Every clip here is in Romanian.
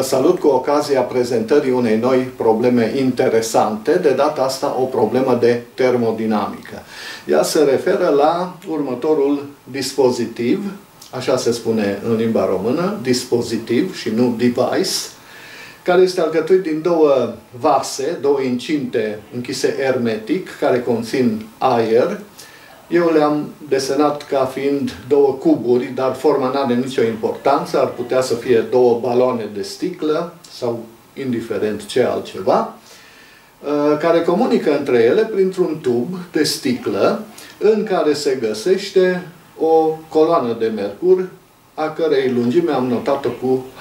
salut cu ocazia prezentării unei noi probleme interesante, de data asta o problemă de termodinamică. Ea se referă la următorul dispozitiv, așa se spune în limba română, dispozitiv și nu device, care este alcătuit din două vase, două incinte închise hermetic, care conțin aer. Eu le-am desenat ca fiind două cuburi, dar forma nu are nicio importanță. Ar putea să fie două baloane de sticlă sau indiferent ce altceva, care comunică între ele printr-un tub de sticlă în care se găsește o coloană de mercur, a cărei lungime am notat-o cu H.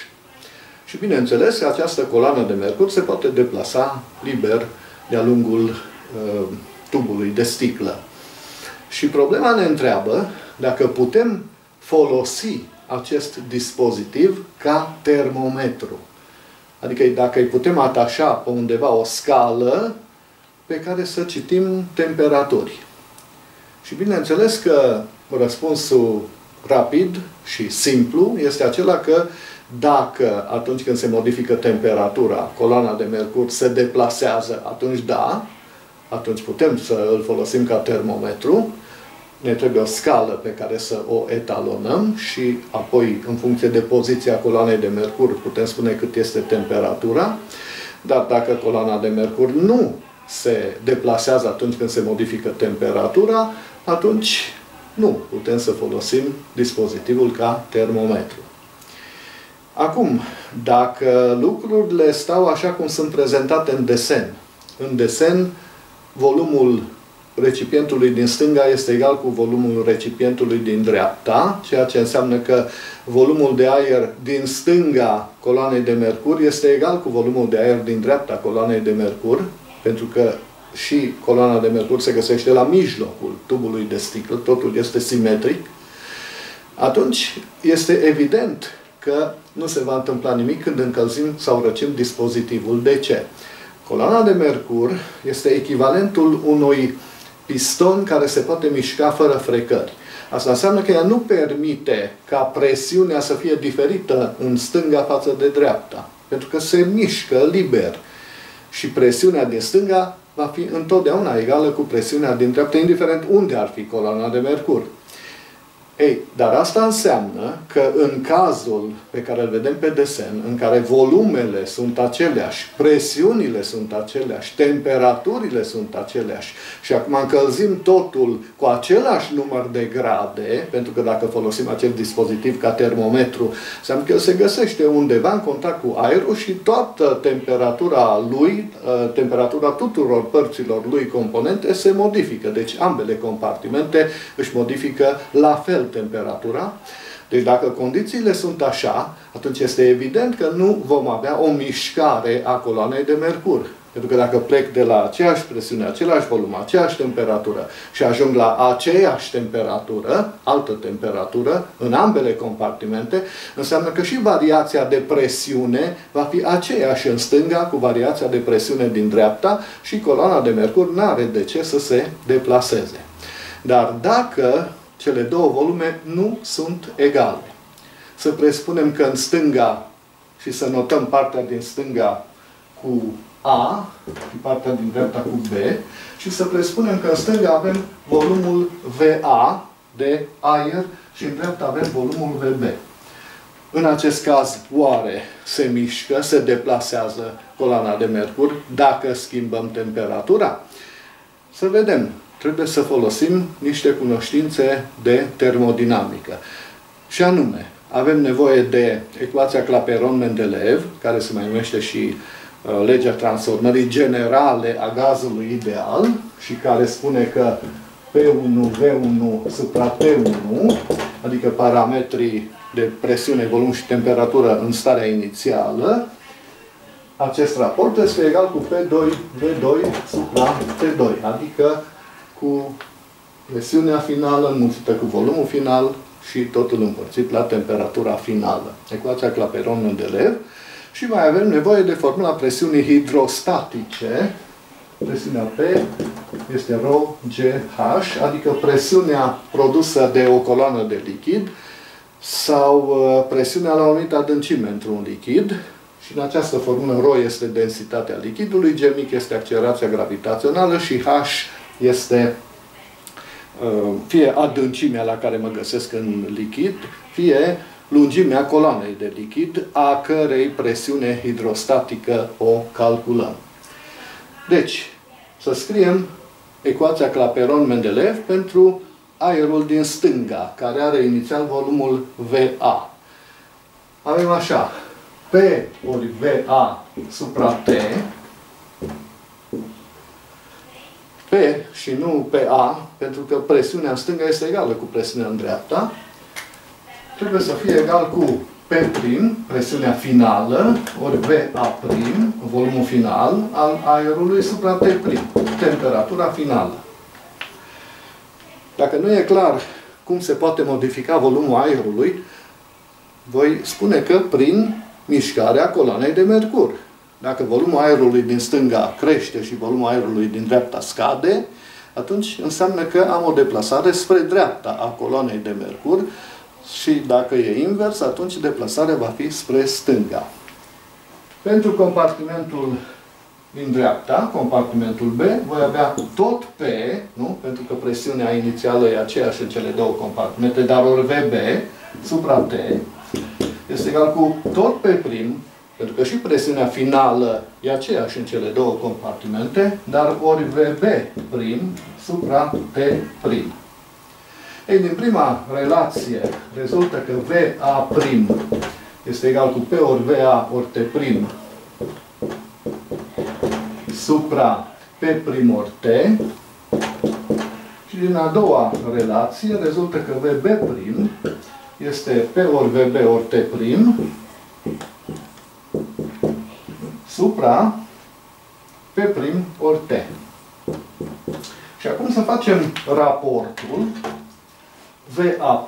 Și bineînțeles, această coloană de mercur se poate deplasa liber de-a lungul tubului de sticlă. Și problema ne întreabă dacă putem folosi acest dispozitiv ca termometru. Adică dacă îi putem atașa pe undeva o scală pe care să citim temperaturi. Și bineînțeles că răspunsul rapid și simplu este acela că dacă atunci când se modifică temperatura, coloana de mercur se deplasează, atunci da, atunci putem să îl folosim ca termometru. Ne trebuie o scală pe care să o etalonăm și apoi, în funcție de poziția coloanei de mercur, putem spune cât este temperatura. Dar dacă coloana de mercur nu se deplasează atunci când se modifică temperatura, atunci nu putem să folosim dispozitivul ca termometru. Acum, dacă lucrurile stau așa cum sunt prezentate în desen, volumul recipientului din stânga este egal cu volumul recipientului din dreapta, ceea ce înseamnă că volumul de aer din stânga coloanei de mercur este egal cu volumul de aer din dreapta coloanei de mercur, pentru că și coloana de mercur se găsește la mijlocul tubului de sticlă, totul este simetric. Atunci este evident că nu se va întâmpla nimic când încălzim sau răcim dispozitivul. De ce? Coloana de mercur este echivalentul unui piston care se poate mișca fără frecări. Asta înseamnă că ea nu permite ca presiunea să fie diferită în stânga față de dreapta. Pentru că se mișcă liber. Și presiunea din stânga va fi întotdeauna egală cu presiunea din dreapta, indiferent unde ar fi coloana de mercur. Ei, dar asta înseamnă că în cazul pe care îl vedem pe desen, în care volumele sunt aceleași, presiunile sunt aceleași, temperaturile sunt aceleași și acum încălzim totul cu același număr de grade, pentru că dacă folosim acel dispozitiv ca termometru, înseamnă că el se găsește undeva în contact cu aerul și toată temperatura lui, temperatura tuturor părților lui componente se modifică. Deci ambele compartimente își modifică la fel temperatura. Deci dacă condițiile sunt așa, atunci este evident că nu vom avea o mișcare a coloanei de mercur. Pentru că dacă plec de la aceeași presiune, același volum, aceeași temperatură și ajung la aceeași temperatură, altă temperatură, în ambele compartimente, înseamnă că și variația de presiune va fi aceeași în stânga cu variația de presiune din dreapta și coloana de mercur nu are de ce să se deplaseze. Dar dacă cele două volume nu sunt egale. Să presupunem că în stânga, și să notăm partea din stânga cu A și partea din dreapta cu B, și să presupunem că în stânga avem volumul VA de aer și în dreapta avem volumul VB. În acest caz, oare se mișcă, se deplasează coloana de mercur dacă schimbăm temperatura? Să vedem. Trebuie să folosim niște cunoștințe de termodinamică. Și anume, avem nevoie de ecuația Clapeyron-Mendeleev, care se mai numește și legea transformării generale a gazului ideal și care spune că P1, V1 supra T1, adică parametrii de presiune, volum și temperatură în starea inițială, acest raport este egal cu P2, V2 supra T2, adică cu presiunea finală înmulțită cu volumul final și totul împărțit la temperatura finală. Ecuația Clapeyron-Mendeleev. Și mai avem nevoie de formula presiunii hidrostatice. Presiunea P este ρGH, adică presiunea produsă de o coloană de lichid sau presiunea la o anumită adâncime într-un lichid. Și în această formulă ρ este densitatea lichidului, G mic este accelerația gravitațională și H este fie adâncimea la care mă găsesc în lichid, fie lungimea coloanei de lichid, a cărei presiune hidrostatică o calculăm. Deci, să scriem ecuația Clapeyron-Mendeleev pentru aerul din stânga, care are inițial volumul VA. Avem așa, P ori VA supra T, P și nu PA, pentru că presiunea în stânga este egală cu presiunea în dreapta, trebuie să fie egal cu P', presiunea finală, ori VA', volumul final al aerului supra T', temperatura finală. Dacă nu e clar cum se poate modifica volumul aerului, voi spune că prin mișcarea coloanei de mercur. Dacă volumul aerului din stânga crește și volumul aerului din dreapta scade, atunci înseamnă că am o deplasare spre dreapta a coloanei de mercur și dacă e invers, atunci deplasarea va fi spre stânga. Pentru compartimentul din dreapta, compartimentul B, voi avea tot P, nu? Pentru că presiunea inițială e aceeași în cele două compartimente, dar ori VB supra T este egal cu tot P', pentru că și presiunea finală e aceeași în cele două compartimente, dar ori VB' supra T'. Ei, din prima relație rezultă că VA' este egal cu P ori VA ori T' supra P' ori T. Și din a doua relație rezultă că VB' este P ori VB ori T' supra P' ori T. Și acum să facem raportul VA'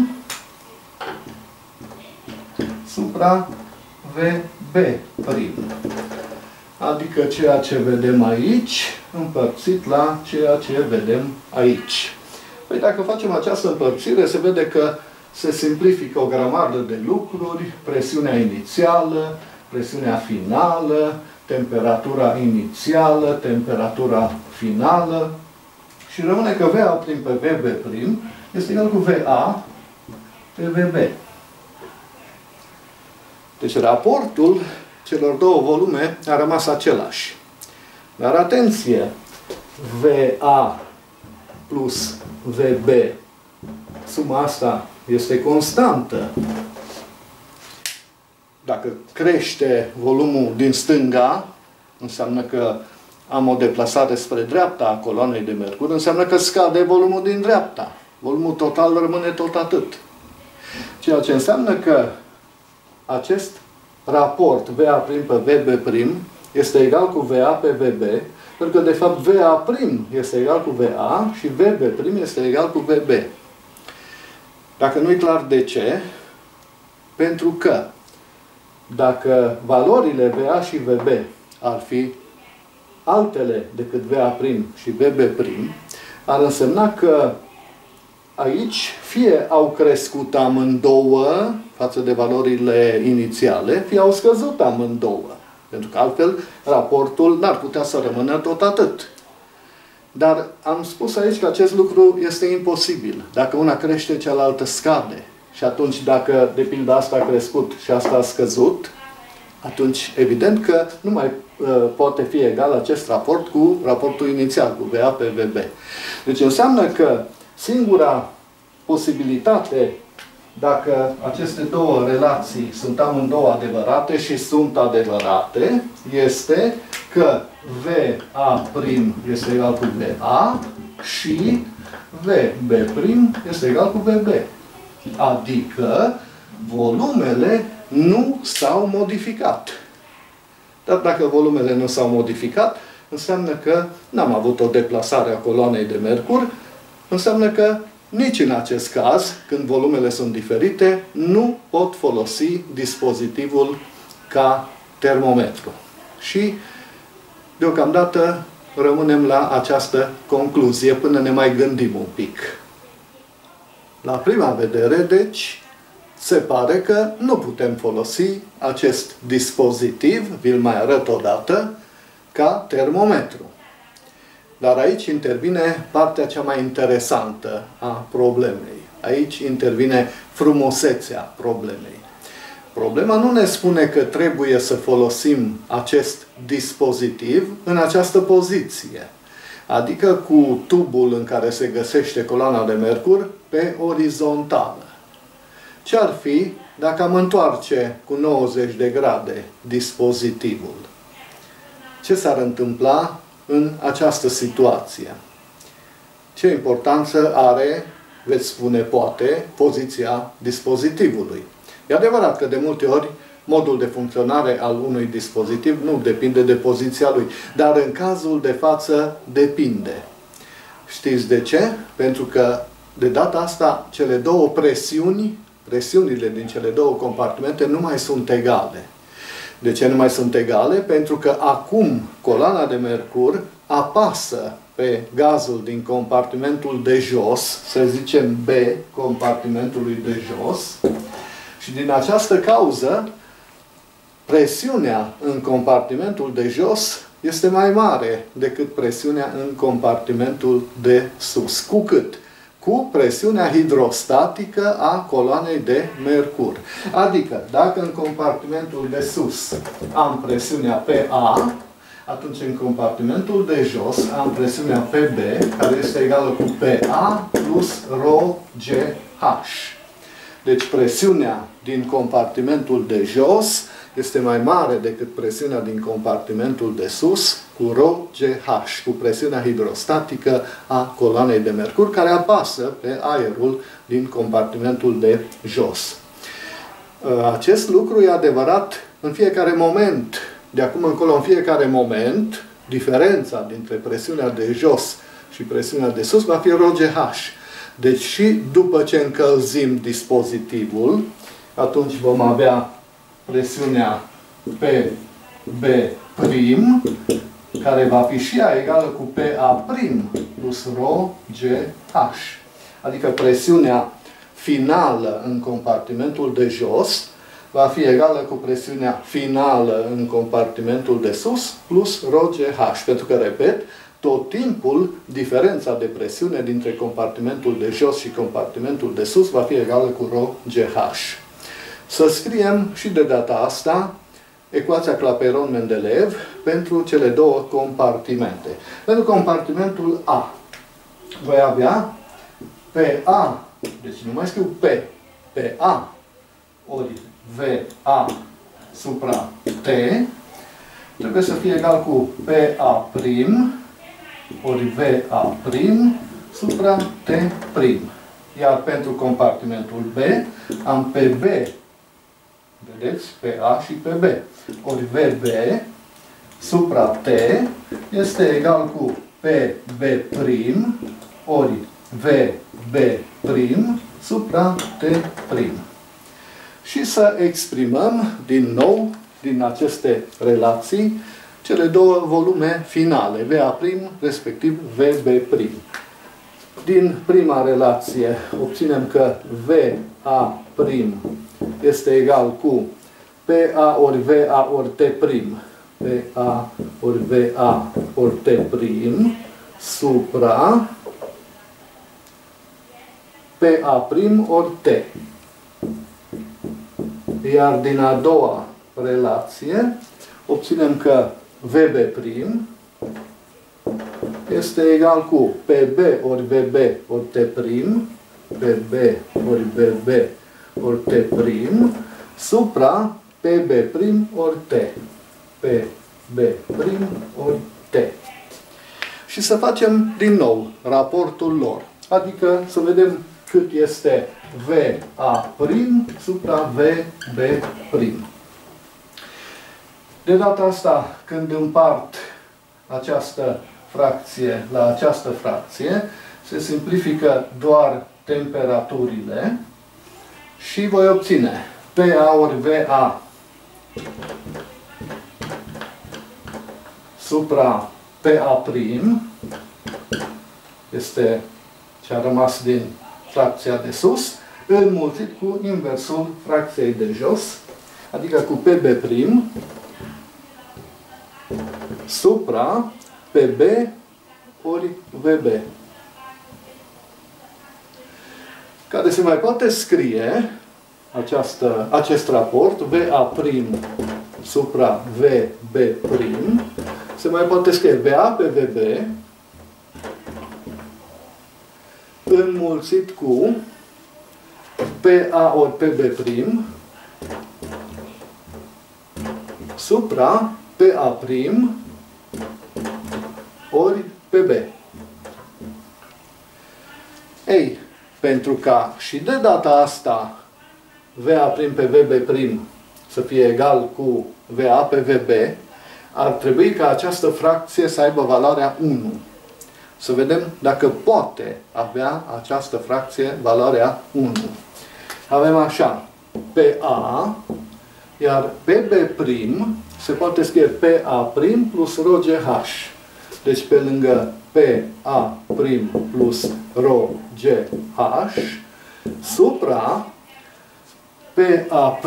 supra VB'. Adică ceea ce vedem aici împărțit la ceea ce vedem aici. Păi dacă facem această împărțire, se vede că se simplifică o grămadă de lucruri, presiunea inițială, presiunea finală, temperatura inițială, temperatura finală și rămâne că VA' pe VB' este egal cu VA pe VB. Deci raportul celor două volume a rămas același. Dar atenție! VA plus VB, suma asta este constantă. Dacă crește volumul din stânga, înseamnă că am o deplasare spre dreapta a coloanei de mercur, înseamnă că scade volumul din dreapta. Volumul total rămâne tot atât. Ceea ce înseamnă că acest raport VA' pe VB' este egal cu VA pe VB, pentru că de fapt VA' este egal cu VA și VB' este egal cu VB. Dacă nu e clar de ce, pentru că dacă valorile VA și VB ar fi altele decât VA' și VB', ar însemna că aici fie au crescut amândouă față de valorile inițiale, fie au scăzut amândouă. Pentru că altfel raportul n-ar putea să rămână tot atât. Dar am spus aici că acest lucru este imposibil. Dacă una crește, cealaltă scade. Și atunci dacă, de pildă, asta a crescut și asta a scăzut, atunci evident că nu mai poate fi egal acest raport cu raportul inițial, cu VA pe VB. Deci înseamnă că singura posibilitate, dacă aceste două relații sunt amândouă adevărate și sunt adevărate, este că VA' este egal cu VA și VB' este egal cu VB. Adică volumele nu s-au modificat. Dar dacă volumele nu s-au modificat, înseamnă că n-am avut o deplasare a coloanei de mercur, înseamnă că nici în acest caz, când volumele sunt diferite, nu pot folosi dispozitivul ca termometru. Și deocamdată rămânem la această concluzie până ne mai gândim un pic. La prima vedere, deci, se pare că nu putem folosi acest dispozitiv, vi-l mai arăt odată, ca termometru. Dar aici intervine partea cea mai interesantă a problemei. Aici intervine frumusețea problemei. Problema nu ne spune că trebuie să folosim acest dispozitiv în această poziție, adică cu tubul în care se găsește coloana de mercur pe orizontală. Ce ar fi dacă am întoarce cu 90 de grade dispozitivul? Ce s-ar întâmpla în această situație? Ce importanță are, veți spune poate, poziția dispozitivului? E adevărat că de multe ori modul de funcționare al unui dispozitiv nu depinde de poziția lui, dar în cazul de față depinde. Știți de ce? Pentru că de data asta cele două presiunile din cele două compartimente nu mai sunt egale. De ce nu mai sunt egale? Pentru că acum coloana de mercur apasă pe gazul din compartimentul de jos, să zicem B, compartimentului de jos, și din această cauză presiunea în compartimentul de jos este mai mare decât presiunea în compartimentul de sus. Cu cât? Cu presiunea hidrostatică a coloanei de mercur. Adică, dacă în compartimentul de sus am presiunea PA, atunci în compartimentul de jos am presiunea PB, care este egală cu PA plus ρGH. Deci presiunea din compartimentul de jos este mai mare decât presiunea din compartimentul de sus cu ρGH, cu presiunea hidrostatică a coloanei de mercur, care apasă pe aerul din compartimentul de jos. Acest lucru e adevărat în fiecare moment. De acum încolo, în fiecare moment, diferența dintre presiunea de jos și presiunea de sus va fi ρGH. Deci și după ce încălzim dispozitivul, atunci vom avea presiunea PB', care va fi și ea egală cu PA' plus ρGH. Adică presiunea finală în compartimentul de jos va fi egală cu presiunea finală în compartimentul de sus plus ρGH. Pentru că, repet, tot timpul diferența de presiune dintre compartimentul de jos și compartimentul de sus va fi egală cu ρGH. Să scriem și de data asta ecuația Clapeyron-Mendeleev pentru cele două compartimente. Pentru compartimentul A voi avea PA, deci nu mai scriu P, PA ori VA supra T trebuie să fie egal cu PA' ori VA' supra T'. Iar pentru compartimentul B am PB, vedeți, PA și PB, ori VB supra T este egal cu PB' ori VB' supra T'. Și să exprimăm din nou, din aceste relații, cele două volume finale, VA', respectiv VB'. Din prima relație obținem că VA' este egal cu PA ori VA ori T', PA ori VA ori T' supra PA' ori T. Iar din a doua relație obținem că VB' este egal cu PB ori VB ori T', PB ori VB ori T' supra PB' ori T. PB' ori T. Și să facem din nou raportul lor. Adică să vedem cât este VA' supra VB'. De data asta, când împart această fracție la această fracție, se simplifică doar temperaturile și voi obține PA ori VA supra PA' este ce a rămas din fracția de sus, înmulțit cu inversul fracției de jos, adică cu PB' supra PB ori VB. Care se mai poate scrie acest raport, VA' supra VB', se mai poate scrie VA pe VB înmulțit cu PA ori PB' supra PA' ori PB. Ei, pentru ca și de data asta VA' pe VB' să fie egal cu VA pe VB, ar trebui ca această fracție să aibă valoarea 1. Să vedem dacă poate avea această fracție valoarea 1. Avem așa, PA, iar PB' se poate scrie PA' plus ρGH. Deci pe lângă PA' plus ρGH, supra PA'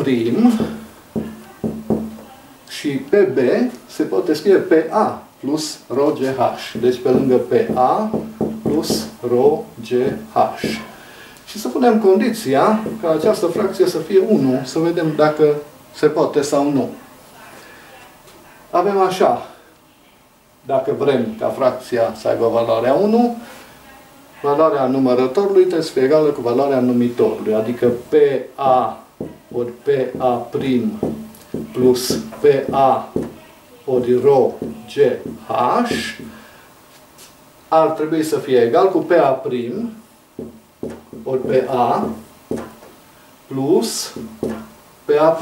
și PB se poate scrie PA plus ρGH. Deci pe lângă PA plus ρGH. Și să punem condiția ca această fracție să fie 1, să vedem dacă se poate sau nu. Avem așa, dacă vrem ca fracția să aibă valoarea 1, valoarea numărătorului trebuie să fie egală cu valoarea numitorului, adică PA ori PA' plus PA ori ρGH ar trebui să fie egal cu PA' ori PA plus PA'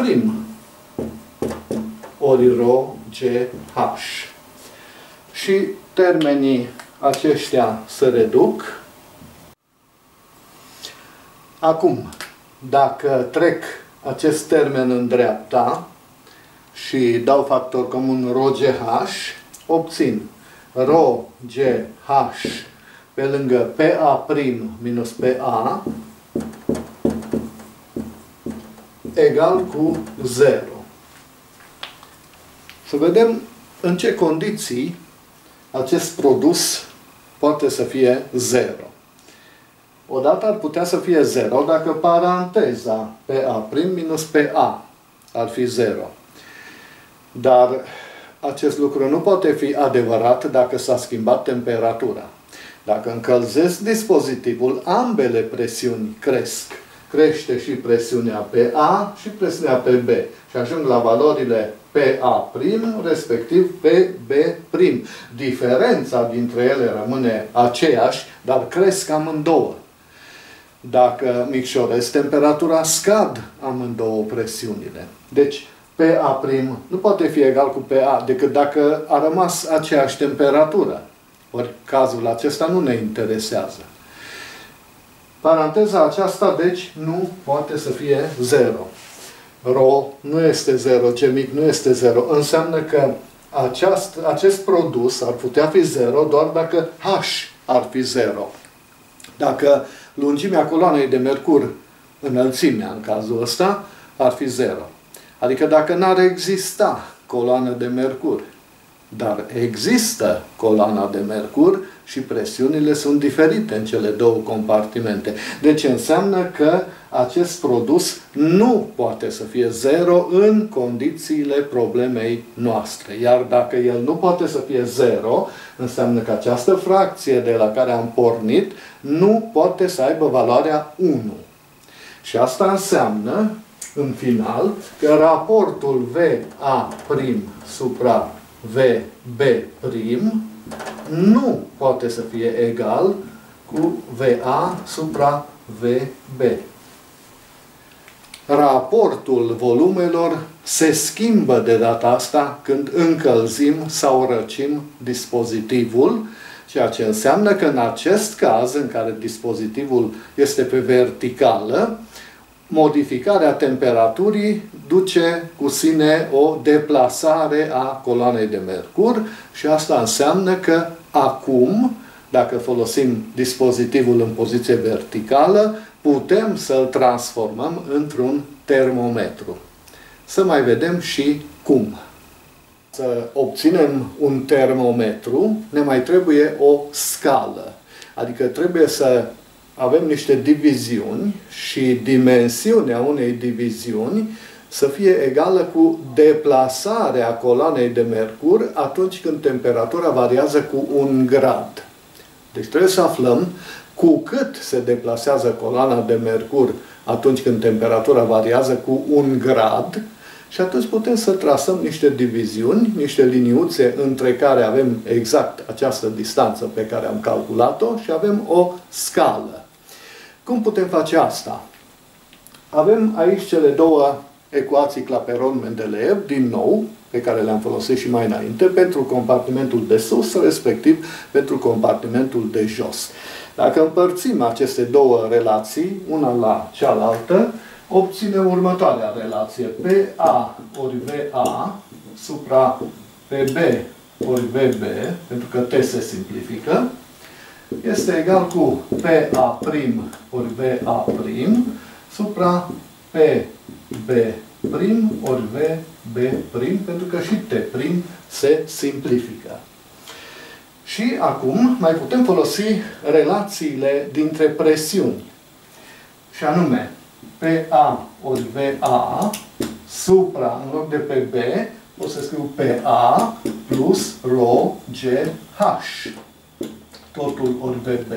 ori ρGH. Și termenii aceștia se reduc. Acum, dacă trec acest termen în dreapta și dau factor comun ρGH, obțin ρGH pe lângă PA' minus PA egal cu 0. Să vedem în ce condiții acest produs poate să fie 0. Odată ar putea să fie 0 dacă paranteza PA' minus PA ar fi 0. Dar acest lucru nu poate fi adevărat dacă s-a schimbat temperatura. Dacă încălzesc dispozitivul, ambele presiuni cresc. Crește și presiunea pe A și presiunea pe B. Și ajung la valorile PA', respectiv PB'. Diferența dintre ele rămâne aceeași, dar cresc amândouă. Dacă micșorez temperatura, scad amândouă presiunile. Deci, PA' nu poate fi egal cu PA decât dacă a rămas aceeași temperatură. Ori cazul acesta nu ne interesează. Paranteza aceasta, deci, nu poate să fie 0. Rho nu este 0, C mic nu este 0. Înseamnă că acest produs ar putea fi 0 doar dacă H ar fi 0. Dacă lungimea coloanei de mercur, înălțimea în cazul ăsta, ar fi 0. Adică dacă n-ar exista coloană de mercur, dar există coloana de mercur și presiunile sunt diferite în cele două compartimente. Deci înseamnă că acest produs nu poate să fie 0 în condițiile problemei noastre. Iar dacă el nu poate să fie 0, înseamnă că această fracție de la care am pornit nu poate să aibă valoarea 1. Și asta înseamnă, în final, că raportul VA' supra VB' nu poate să fie egal cu VA supra VB. Raportul volumelor se schimbă de data asta când încălzim sau răcim dispozitivul, ceea ce înseamnă că în acest caz, în care dispozitivul este pe verticală, modificarea temperaturii duce cu sine o deplasare a coloanei de mercur și asta înseamnă că acum, dacă folosim dispozitivul în poziție verticală, putem să-l transformăm într-un termometru. Să mai vedem și cum. Să obținem un termometru, ne mai trebuie o scală. Adică trebuie să avem niște diviziuni și dimensiunea unei diviziuni să fie egală cu deplasarea coloanei de mercur atunci când temperatura variază cu 1 grad. Deci trebuie să aflăm cu cât se deplasează coloana de mercur atunci când temperatura variază cu 1 grad și atunci putem să trasăm niște diviziuni, niște liniuțe între care avem exact această distanță pe care am calculat-o și avem o scală. Cum putem face asta? Avem aici cele două ecuații Clapeyron-Mendeleev, din nou, pe care le-am folosit și mai înainte, pentru compartimentul de sus, respectiv pentru compartimentul de jos. Dacă împărțim aceste două relații, una la cealaltă, obținem următoarea relație. PA ori VA supra PB ori VB, pentru că T se simplifică, este egal cu PA' ori VA' supra PB' ori VB', pentru că și T' se simplifică. Și acum mai putem folosi relațiile dintre presiuni. Și anume, PA ori VA supra, în loc de PB, o să scriu PA plus rho GH. Totul ori VB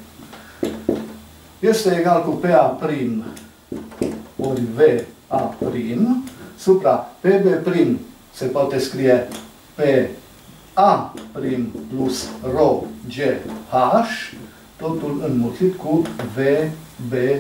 este egal cu PA' ori VA' supra PB' se poate scrie PA' plus rho GH, totul înmulțit cu VB'.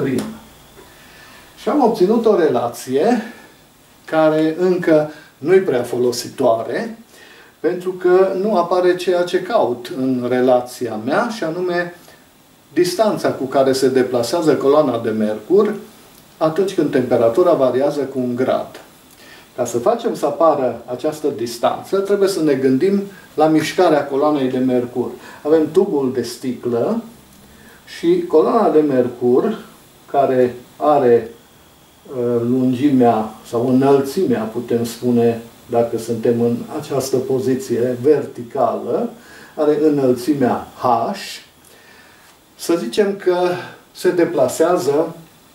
Și am obținut o relație care încă nu-i prea folositoare, pentru că nu apare ceea ce caut în relația mea, și anume distanța cu care se deplasează coloana de mercur atunci când temperatura variază cu 1 grad. Ca să facem să apară această distanță, trebuie să ne gândim la mișcarea coloanei de mercur. Avem tubul de sticlă și coloana de mercur, care are lungimea sau înălțimea, putem spune, dacă suntem în această poziție verticală, are înălțimea H. Să zicem că se deplasează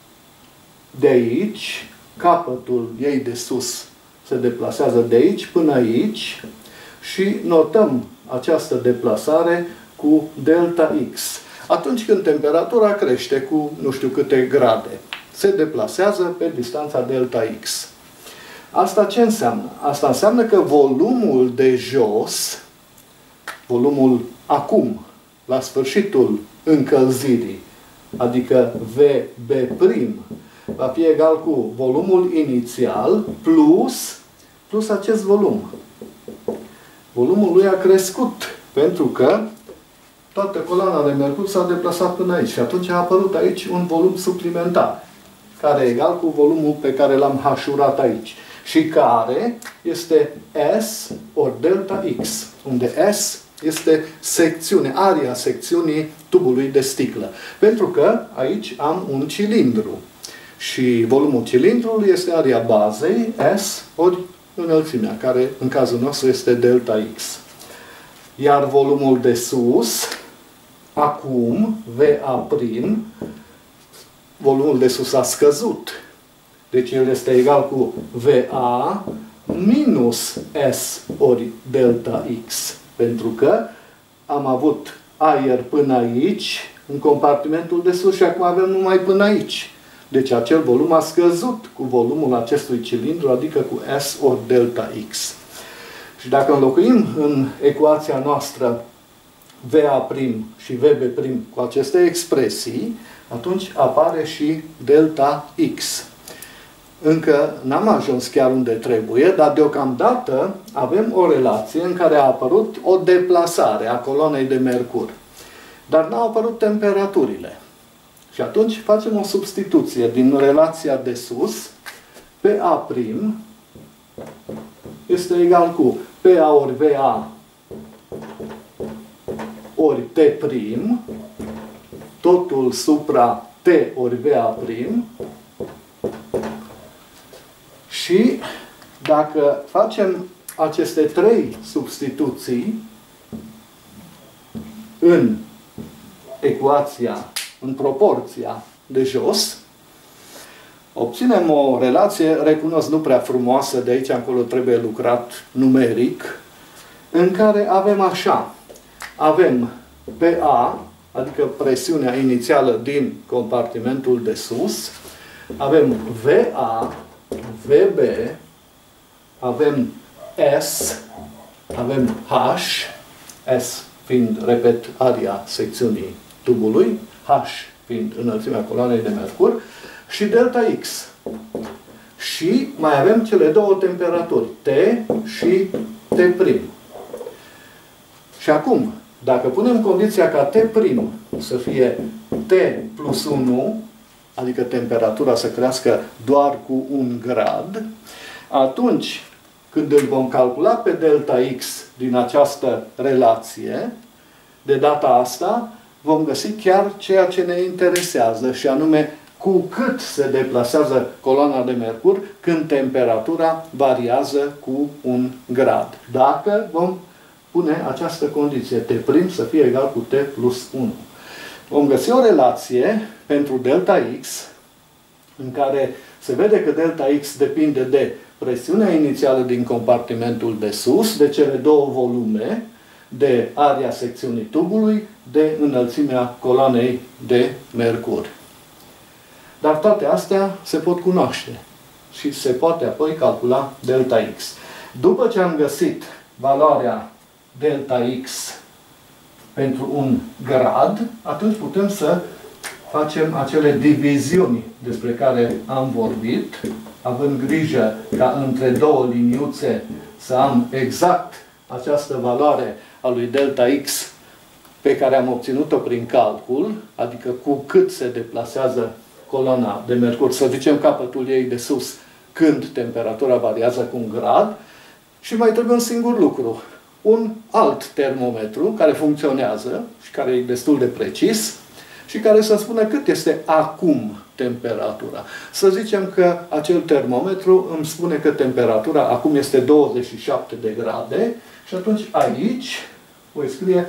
de aici, capătul ei de sus se deplasează de aici până aici și notăm această deplasare cu delta X. Atunci când temperatura crește cu nu știu câte grade, se deplasează pe distanța delta X. Asta ce înseamnă? Asta înseamnă că volumul de jos, volumul acum, la sfârșitul încălzirii, adică VB', va fi egal cu volumul inițial plus acest volum. Volumul lui a crescut, pentru că toată coloana de mercur s-a deplasat până aici. Și atunci a apărut aici un volum suplimentar, care e egal cu volumul pe care l-am hașurat aici. Și care este S ori delta X, unde S este area secțiunii tubului de sticlă. Pentru că aici am un cilindru. Și volumul cilindrului este area bazei, S ori înălțimea, care în cazul nostru este delta X. Iar volumul de sus, acum, VA', volumul de sus a scăzut. Deci el este egal cu VA minus S ori delta X. Pentru că am avut aer până aici, în compartimentul de sus, și acum avem numai până aici. Deci acel volum a scăzut cu volumul acestui cilindru, adică cu S ori delta X. Și dacă înlocuim în ecuația noastră VA' și VB' cu aceste expresii, atunci apare și delta X. Încă n-am ajuns chiar unde trebuie, dar deocamdată avem o relație în care a apărut o deplasare a coloanei de mercur. Dar n-au apărut temperaturile. Și atunci facem o substituție din relația de sus. PA' este egal cu PA ori VA ori T', totul supra T ori VA'. Și dacă facem aceste trei substituții în ecuația, în proporția de jos, obținem o relație, recunosc, nu prea frumoasă, de aici încolo trebuie lucrat numeric, în care avem așa, avem PA, adică presiunea inițială din compartimentul de sus, avem VA, VB, avem S, avem H, S fiind, repet, aria secțiunii tubului, H fiind înălțimea coloanei de mercur, și delta X. Și mai avem cele două temperaturi, T și T'. Și acum, dacă punem condiția ca T' să fie T plus 1, adică temperatura să crească doar cu 1 grad, atunci când îl vom calcula pe delta X din această relație, de data asta vom găsi chiar ceea ce ne interesează, și anume cu cât se deplasează coloana de mercur când temperatura variază cu 1 grad. Dacă vom pune această condiție, T' să fie egal cu T plus 1. Vom găsi o relație pentru delta X, în care se vede că delta X depinde de presiunea inițială din compartimentul de sus, de cele două volume, de aria secțiunii tubului, de înălțimea coloanei de mercur. Dar toate astea se pot cunoaște și se poate apoi calcula delta X. După ce am găsit valoarea delta X pentru 1 grad, atunci putem să facem acele diviziuni despre care am vorbit, având grijă ca între două liniuțe să am exact această valoare a lui delta X pe care am obținut-o prin calcul, adică cu cât se deplasează coloana de mercur, să zicem capătul ei de sus, când temperatura variază cu 1 grad, și mai trebuie un singur lucru. Un alt termometru care funcționează și care e destul de precis și care să spună cât este acum temperatura. Să zicem că acel termometru îmi spune că temperatura acum este 27 de grade și atunci aici voi scrie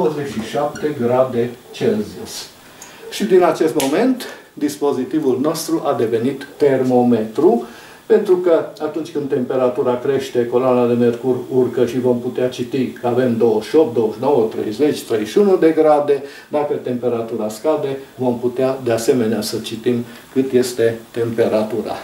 27 grade Celsius. Și din acest moment dispozitivul nostru a devenit termometru, pentru că atunci când temperatura crește, coloana de mercur urcă și vom putea citi că avem 28, 29, 30, 31 de grade. Dacă temperatura scade, vom putea de asemenea să citim cât este temperatura.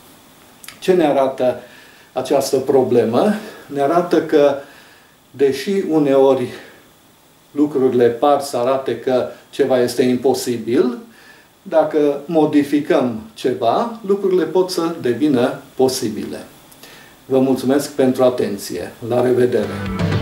Ce ne arată această problemă? Ne arată că, deși uneori lucrurile par să arate că ceva este imposibil, dacă modificăm ceva, lucrurile pot să devină posibile. Vă mulțumesc pentru atenție. La revedere!